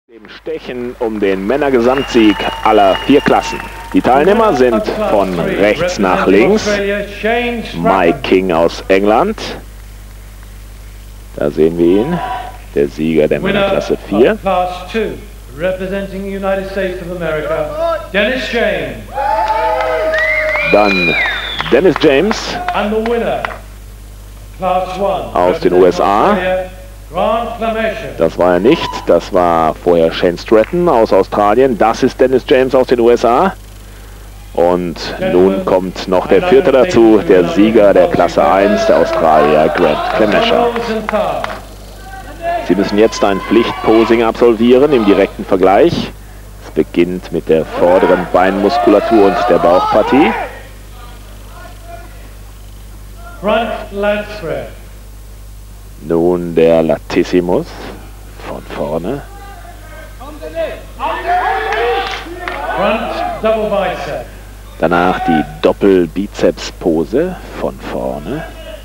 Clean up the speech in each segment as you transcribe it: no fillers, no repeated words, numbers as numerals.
Dem Stechen um den Männergesamtsieg aller 4 Klassen. Die Teilnehmer sind von rechts nach links. Mike King aus England. Da sehen wir ihn, der Sieger der Männerklasse 4. Dann Dennis James aus den USA. Das war er nicht, das war vorher Shane Stratton aus Australien. Das ist Dennis James aus den USA. Und nun kommt noch der 4. dazu, der Sieger der Klasse 1, der Australier Grant Clemesher. Sie müssen jetzt ein Pflichtposing absolvieren im direkten Vergleich. Es beginnt mit der vorderen Beinmuskulatur und der Bauchpartie. Nun der Latissimus von vorne. Danach die Doppelbizeps-Pose von vorne.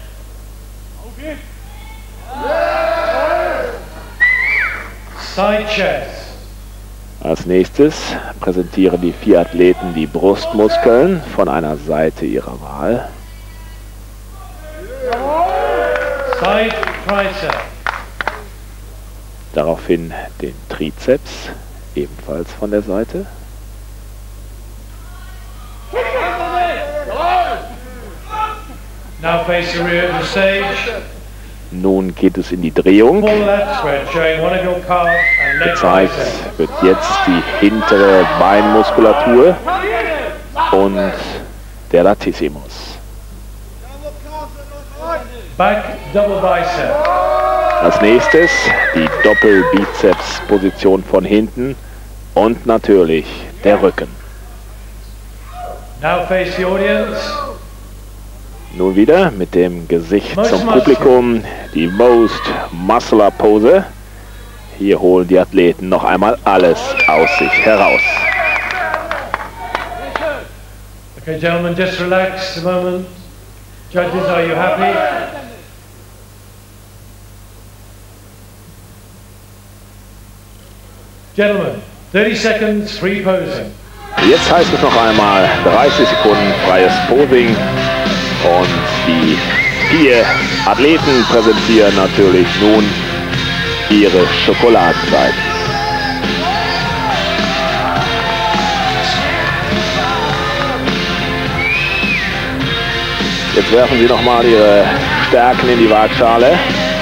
Als nächstes präsentieren die 4 Athleten die Brustmuskeln von einer Seite ihrer Wahl. Daraufhin den Trizeps, ebenfalls von der Seite. Nun geht es in die Drehung. Gezeigt wird jetzt die hintere Beinmuskulatur und der Latissimus. Als nächstes die Doppelbizeps-Position von hinten und natürlich der Rücken. Nun wieder mit dem Gesicht zum Publikum die Most Muscular Pose. Hier holen die Athleten noch einmal alles aus sich heraus. Okay, gentlemen, just relax a moment. Judges, are you happy? Gentlemen, 30 seconds, free posing. Jetzt heißt es noch einmal 30 Sekunden freies Posing. Und die 4 Athleten präsentieren natürlich nun ihre Schokoladenzeit. Jetzt werfen sie nochmal ihre Stärken in die Waagschale.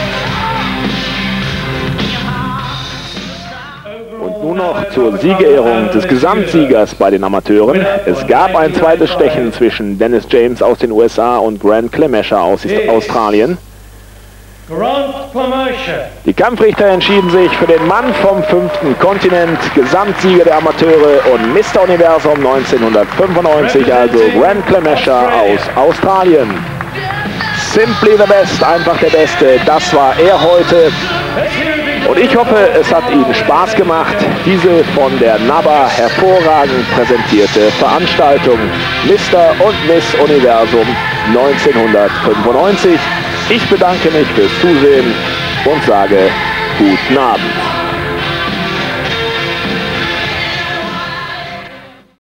Und nun noch zur Siegerehrung des Gesamtsiegers bei den Amateuren. Es gab ein zweites Stechen zwischen Dennis James aus den USA und Grant Clemesher aus Australien. Die Kampfrichter entschieden sich für den Mann vom 5. Kontinent, Gesamtsieger der Amateure und Mr. Universum 1995, also Grant Clemesher aus Australien. Simply the best, einfach der Beste, das war er heute. Und ich hoffe, es hat Ihnen Spaß gemacht, diese von der NABBA hervorragend präsentierte Veranstaltung Mr. und Miss Universum 1995. Ich bedanke mich fürs Zusehen und sage guten Abend.